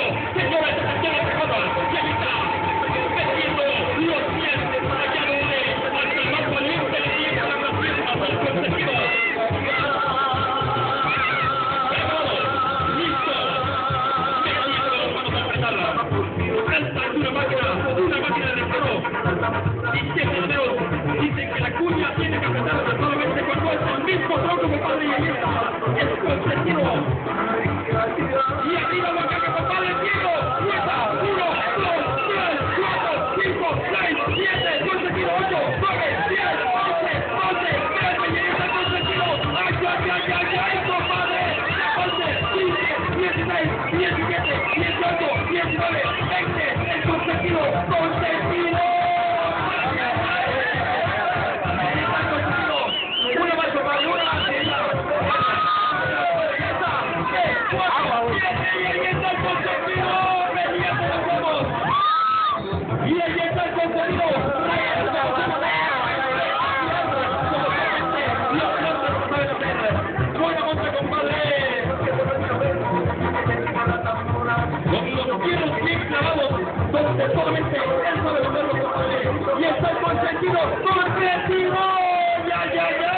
señores, ya lo recuerdan, y ahí está, metiendo los dientes para que adore, hasta el más valiente le llega la máxima del consentido. Listo, metiendo las manos a apretarla. Esta es una máquina de cero. Dicen que la cuña tiene que apretarla solamente cuando es el mismo tronco, compadre, y ahí está, el consentido. Y arriba lo que compadre, Diego, 1, 2, 3, 4, 5, 6, 7, consentido, 8, 9, 10, 11, 12, 13, y ahí está el consentido. ¡Ay, compadre! 11, 15, 16, 17, 18, 19, 20, el consentido, consentido. Una más, compadre, una más. Y ahí está el consentido. Buena monta, compadre. Con los tiros bien clavados, donde solamente él sabe venderlo, compadre. Y está el consentido. ¡Consentido! ¡Ya!